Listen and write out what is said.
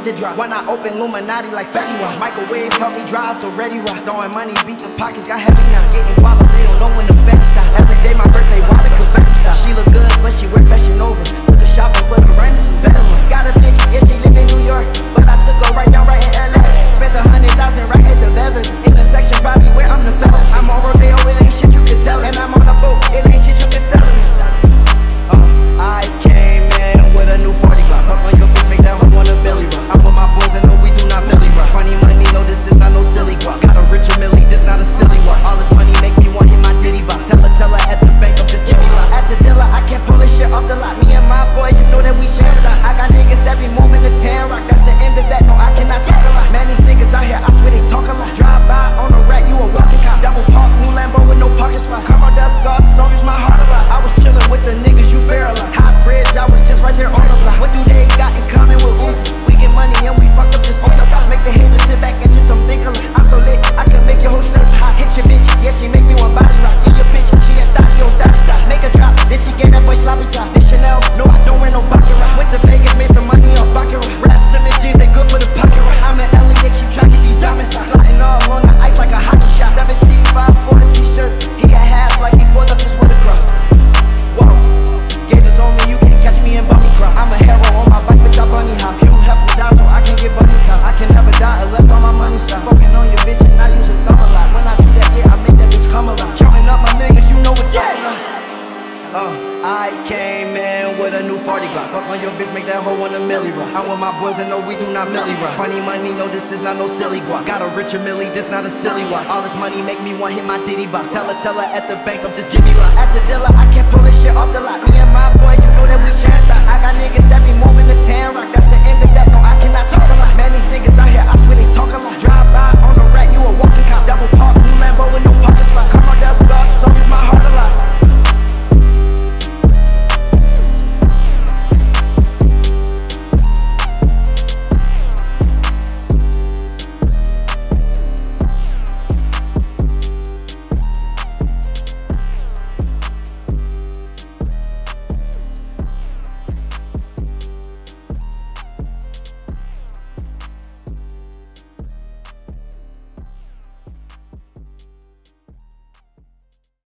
to drop. When I open Illuminati like Fetty Wap. Microwave help me drive the ready rock. Throwing money, beat the pockets, got heavy now. Getting guava, they don't know when the fetty stop. Every day my birthday, water confetti stop. She look good, but she wear fashion over. Took a shopping, put her right in some veteran. Got a bitch, yeah, she live in New York, but I took her right down right in LA. Spent 100,000 right at the Beverly. In the section, probably where I'm the fellas. I'm on rodeo, it ain't shit you can tell. And I'm on a boat, it ain't shit you can sell me. I came in with a new 40 block. Up on your bitch, make that hoe want a milli rock. I'm with my boys and no, we do not milli rock. Funny money, no, this is not no silly guap. Got a richer milli, this not a silly walk. All this money make me want hit my ditty bop. Tell her at the bank of this give me lot. At the dealer, I can't pull this shit off the lot. Me and my boys, you know that we share a lot. I got niggas that be moving to TIAAN rock. That's the end of that, no, I cannot talk a lot. Man, these niggas out here, I swear they talk a lot. Drive by on a rack, you a walking cop. Double park, new Lambo with no parking spot. Come on, dust guard, so use my heart a lot. I was chillin' with the niggas, you fair a lot. Hot bridge, I was just right there on the block. What do they got in common with Uzi? We get money and we fuck up just on the blocks. Make the haters sit back and just some think a lot. I'm so lit, I can make your whole strip hot. Hit your bitch, yeah, she make me one body rock. In your bitch, she a thot, she on thot. Make a drop, then she gave that boy sloppy top. This Chanel, no, I don't wear no baccarat. Went to Vegas, made some money off baccarat. Raps in the jeans, they good for the pocket rock. I'm in LA, they keep track of these diamonds. Sliding all on the ice like a hockey shot. 17.5 for a t-shirt, he got half like he pulled up his watercraft. Whoa, gators on me, you can't catch me in bunny crop. I'm a hero on my bike, bitch, I bunny hop. You have to die, so I can get bunny top. I can never die unless all my money stop. Fucking on your bitch and I use a thumb a lot. When I do that, yeah, I make that bitch come alive. Counting up my millions, you know it's I came in with a new 40 block. Fuck on your bitch, make that hoe want a milli rock. I'm with my boys and no, we do not milli rock. Funny money, no, this is not no silly guap. Got a richer milli, this not a silly watch. All this money make me want hit my ditty bop. Tell her at the bank of this give me lot. At the dealer, I can't pull this shit off the lot. Me and my boys, you know that we sharing thought. I got niggas that be moving to TIAAN rock. That's the end of that, no, I cannot talk a lot. Man, these niggas out here, I swear they talk a lot.